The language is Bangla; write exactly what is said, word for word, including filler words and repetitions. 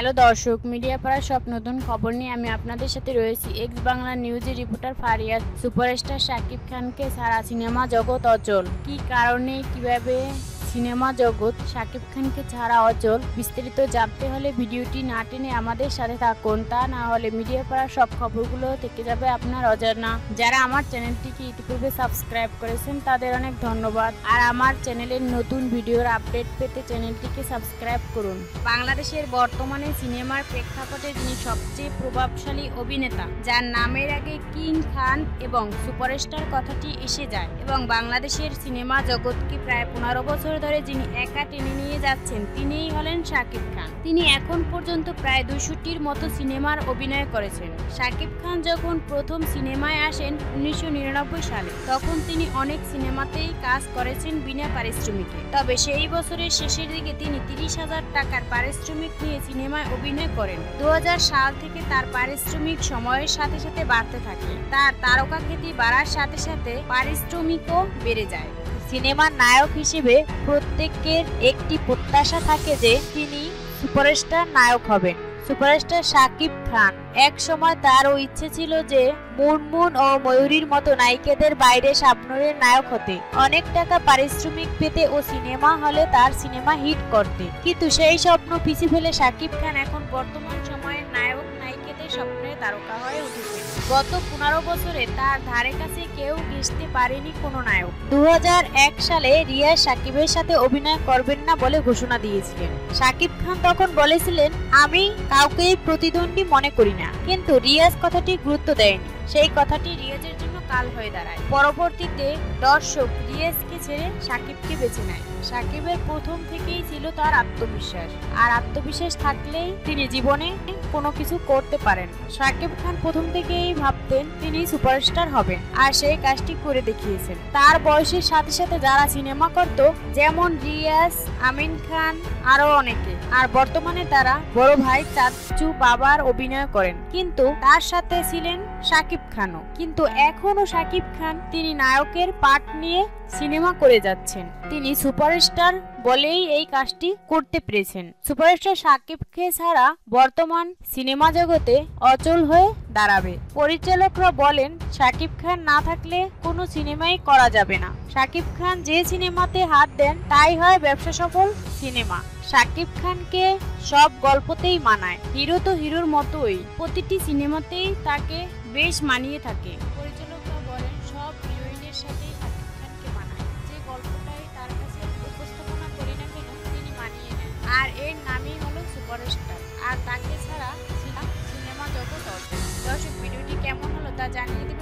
হ্যালো দর্শক, মিডিয়া পাড়ার সব নতুন খবর নিয়ে আমি আপনাদের সাথে রয়েছি। এক্স বাংলা নিউজের রিপোর্টার ফারিয়া। সুপারস্টার শাকিব খানকে ছাড়া সিনেমা জগৎ অচল। কি কারণে, কিভাবে সিনেমা জগৎ শাকিব খানকে ছাড়া অচল, বিস্তারিত জানতে হলে ভিডিওটি না টেনে আমাদের সাথে থাকুন। তা না হলে মিডিয়া পাড়ার সব খবরগুলো থেকে যাবে আপনার অজানা। যারা আমার চ্যানেলটিকে ইতিপূর্বে সাবস্ক্রাইব করেছেন তাদের অনেক ধন্যবাদ। আর আমার চ্যানেলের নতুন ভিডিওর আপডেট পেতে চ্যানেলটিকে সাবস্ক্রাইব করুন। বাংলাদেশের বর্তমানে সিনেমার প্রেক্ষাপটে যিনি সবচেয়ে প্রভাবশালী অভিনেতা, যার নামের আগে কিং খান এবং সুপারস্টার কথাটি এসে যায়, এবং বাংলাদেশের সিনেমা জগৎকে প্রায় পনেরো বছর ধরে যিনি একা টেনে নিয়ে যাচ্ছেন, তিনিই হলেন শাকিব খান। তিনি এখন পর্যন্ত প্রায় দুইশোটির মতো সিনেমার অভিনয় করেছেন। শাকিব খান যখন প্রথম সিনেমায় আসেন উনিশশো নিরানব্বই সালে, তখন তিনি অনেক সিনেমাতেই কাজ করেছেন বিনা পারিশ্রমিকে। তবে সেই বছরের শেষের দিকে তিনি তিরিশ হাজার টাকার পারিশ্রমিক নিয়ে সিনেমায় অভিনয় করেন। দু হাজার সাল থেকে তার পারিশ্রমিক সময়ের সাথে সাথে বাড়তে থাকে। তার তারকা খ্যাতি বাড়ার সাথে সাথে পারিশ্রমিকও বেড়ে যায়। সিনেমার নায়ক হিসেবে প্রত্যেকের একটি প্রত্যাশা থাকে যে তিনি সুপারস্টার নায়ক হবেন। সুপারস্টার শাকিব খান এক সময় তারও ইচ্ছে ছিল যে মুনমুন ও ময়ূরীর মতো নায়িকাদের বাইরে শাবনূরের নায়ক হতে, অনেক টাকা পারিশ্রমিক পেতে ও সিনেমা হলে তার সিনেমা হিট করতে। কিন্তু সেই স্বপ্ন পিছে ফেলে শাকিব খান এখন বর্তমান সময়ের নায়ক নায়িকাদের স্বপ্নের তারকা হয়ে উঠেছে। গত পনেরো বছরে তার ধারে কাছে কেউ ঘেঁষতে পারেনি কোনো নায়ক। দু হাজার এক সালে রিয়াজ শাকিবের সাথে অভিনয় করবেন না বলে ঘোষণা দিয়েছিলেন। শাকিব খান তখন বলেছিলেন, আমি কাউকেই প্রতিদ্বন্দ্বী মনে করি না। কিন্তু রিয়াজ কথাটি গুরুত্ব দেয়নি। সেই কথাটি রিয়াজের জন্য কাল হয়ে দাঁড়ায়। পরবর্তীতে দর্শক রিয়াজকে ছেড়ে শাকিবকে বেছে নেয়। শাকিবের প্রথম থেকেই ছিল তার আত্মবিশ্বাস, আর আত্মবিশ্বাস থাকলেই তিনি জীবনে কোনো কিছু করতে পারেন। শাকিব খান প্রথম থেকেই ভাবতেন তিনি সুপারস্টার হবেন, আর সেই কাজটি করে দেখিয়েছেন। তার বয়সের সাথে সাথে যারা সিনেমা করত, যেমন রিয়াজ, আমিন খান, আরো অনেকে, আর বর্তমানে তারা বড় ভাই, চাচু, বাবার অভিনয় করেন। কিন্তু তার সাথে ছিলেন শাকিব খানও। কিন্তু এখনো শাকিব খান তিনি নায়কের পার্ট নিয়ে সিনেমা করে যাচ্ছেন। তিনি সুপারস্টার বলেই এই কাজটি করতে পেরেছেন। সুপারস্টার শাকিবকে ছাড়া বর্তমান সিনেমা জগতে অচল হয়ে দাঁড়াবে। পরিচালকরা বলেন, শাকিব খান না থাকলে কোনো সিনেমাই করা যাবে না। শাকিব খান যে সিনেমাতে হাত দেন তাই হয় ব্যবসা সফল সিনেমা। শাকিব খানকে সব গল্পতেই মানায়। হিরো তো হিরোর মতোই, প্রতিটি সিনেমাতেই তাকে বেশ মানিয়ে থাকে। পরিচালকরা বলেন, সব হিরোইনের সাথেই শাকিব খানকে মানায়। যে গল্পটাই তার কাছে উপস্থাপনা করি না কেন, তিনি মানিয়ে নেন। আর এর নামই হলো সুপারস্টার। আর তাকে ছাড়া সিনেমা জগৎ অচল। দর্শক, ভিডিওটি কেমন হলো তা জানিয়ে